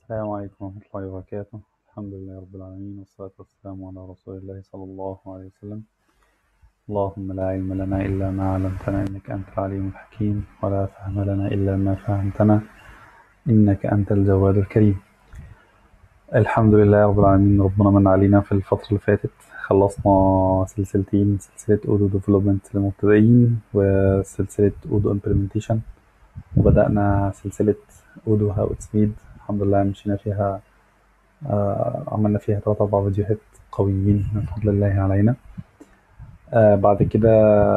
السلام عليكم ورحمة الله وبركاته. الحمد لله رب العالمين، والصلاة والسلام على رسول الله صلى الله عليه وسلم. اللهم لا علم لنا إلا ما علمتنا إنك أنت العليم الحكيم، ولا فهم لنا إلا ما فهمتنا إنك أنت الجواد الكريم. الحمد لله رب العالمين، ربنا من علينا في الفترة اللي فاتت. خلصنا سلسلتين، سلسلة أودو ديفلوبمنت للمبتدئين وسلسلة أودو امبلمنتيشن، وبدأنا سلسلة أودو هاو اتس ميد. الحمد لله مشينا فيها، عملنا فيها 3 4 فيديوهات قويين من فضل الله علينا. بعد كده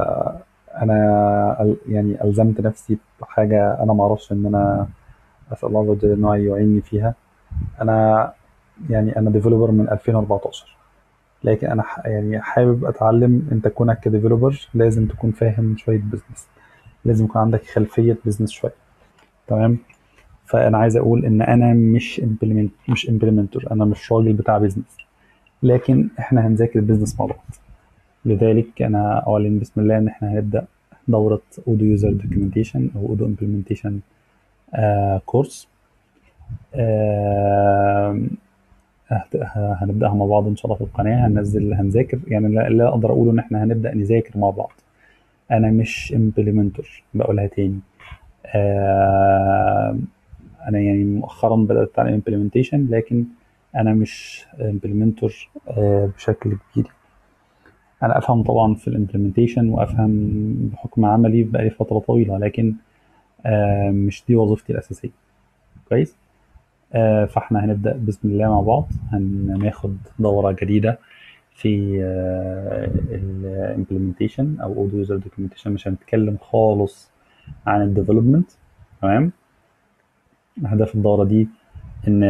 أنا يعني ألزمت نفسي بحاجة أنا معرفش إن أنا أسأل الله عز وجل إن هو يعيني فيها. أنا يعني أنا ديفلوبر من 2014، لكن أنا يعني حابب أتعلم. أنت كونك كديفلوبر لازم تكون فاهم شوية بزنس، لازم يكون عندك خلفية بزنس شوية. تمام. فأنا عايز أقول إن أنا مش امبلمنتور، أنا مش راجل بتاع بزنس، لكن احنا هنذاكر البيزنس مع بعض. لذلك انا اعلن بسم الله ان احنا هنبدا دوره اودو يوزر دوكيومنتيشن او اودو امبلمنتيشن كورس. هنبداها مع بعض ان شاء الله في القناه. هنذاكر، يعني لا اقدر اقول ان احنا هنبدا نذاكر مع بعض. انا مش امبلمنتور، بقولها تاني. آه انا يعني مؤخرا بدات اتعلم امبلمنتيشن، لكن انا مش امبلمنتور بشكل كبير. انا افهم طبعا في الامبلمنتيشن وافهم بحكم عملي بقالي فتره طويله، لكن مش دي وظيفتي الاساسيه. كويس. فاحنا هنبدا باذن الله مع بعض، هناخد دوره جديده في الامبلمنتيشن او اوديو يوزر دوكيومنتيشن. مش هنتكلم خالص عن الديفلوبمنت. تمام. هدف الدوره دي ان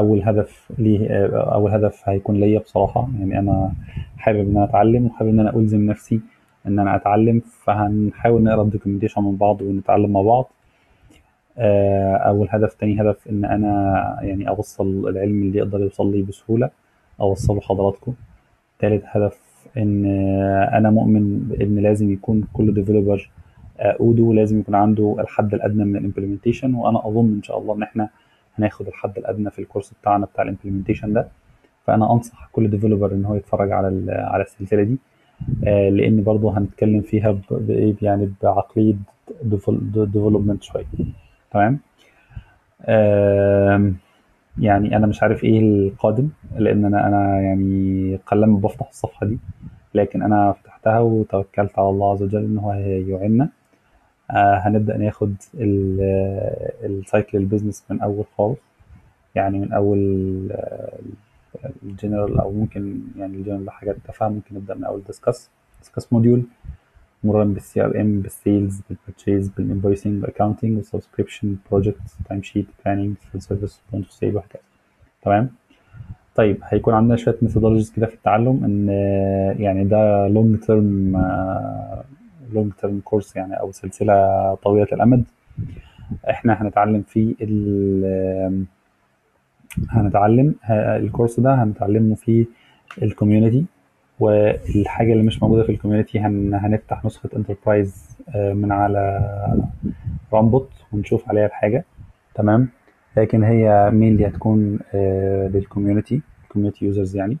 اول هدف هيكون ليا بصراحه. يعني انا حابب ان انا اتعلم، وحابب ان انا الزم نفسي ان انا اتعلم، فهنحاول نقرا الدوكيومنتيشن من بعض ونتعلم مع بعض. اول هدف. تاني هدف ان انا يعني اوصل العلم اللي يقدر يوصل لي بسهوله، اوصله لحضراتكم. تالت هدف ان انا مؤمن بان لازم يكون كل ديفلوبر اودو لازم يكون عنده الحد الادنى من الامبلمنتيشن، وانا اظن ان شاء الله ان احنا هناخد الحد الادنى في الكورس بتاعنا بتاع الامبلمنتيشن ده. فانا انصح كل ديفلوبر ان هو يتفرج على السلسله دي، لان برضه هنتكلم فيها يعني بعقليه ديفلوبمنت شويه. تمام. آم، يعني انا مش عارف ايه القادم، لان انا يعني قلما بفتح الصفحه دي، لكن انا فتحتها وتوكلت على الله عز وجل ان هو يعيننا. هنبدا ناخد السايكل البيزنس من اول خالص، يعني من اول الجنرال، او ممكن يعني الجنرال حاجات تافهه. ممكن نبدا من اول ديسكاس موديول، مرورا بالسي ار ام، بالسيلز، بالبرتشيز، بالانفويسنج، بالاكونتنج، والسبسكريبشن، بروجكت، تايم شيت، بلاننج، فول سيرفيس، بوينت اوف سيل، وهكذا. تمام. طيب هيكون عندنا شويه ميثودولوجيز كده في التعلم، ان يعني ده لونج تيرم كورس، يعني او سلسله طويله الامد. احنا هنتعلم فيه الكورس ده هنتعلمه في الكوميونتي. والحاجة اللي مش موجودة في الكوميونتي هنفتح نسخة انتربرايز من على رامبوت ونشوف عليها الحاجة. تمام. لكن هي مين هتكون للكوميونتي، الكوميونتي يوزرز يعني.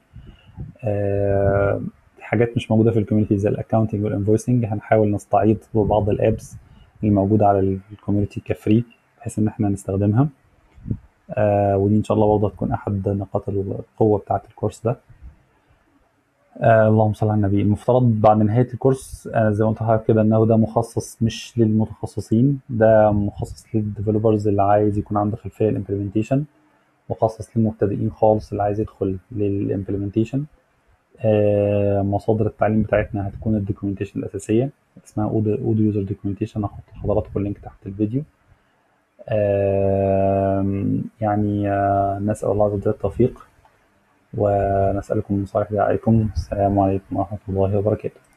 حاجات مش موجودة في الكوميونتي زي الاكونتنج والانفويسنج هنحاول نستعيض ببعض الابس اللي موجودة على الكوميونتي كفري، بحيث ان احنا نستخدمها. ودي ان شاء الله برضه هتكون احد نقاط القوة بتاعة الكورس ده. اللهم صل على النبي. المفترض بعد نهاية الكورس زي ما قلت لحضرتك كده انه ده مخصص مش للمتخصصين، ده مخصص للديفلوبرز اللي عايز يكون عنده خلفية الامبلمنتيشن، مخصص للمبتدئين خالص اللي عايز يدخل للامبلمنتيشن. مصادر التعليم بتاعتنا هتكون الدوكيومنتيشن الأساسية، اسمها اودو يوزر دوكيومنتيشن. هحط لحضراتكم اللينك تحت الفيديو. يعني نسأل الله عز وجل التوفيق، ونسألكم من صالح دعائكم. السلام عليكم ورحمة الله وبركاته.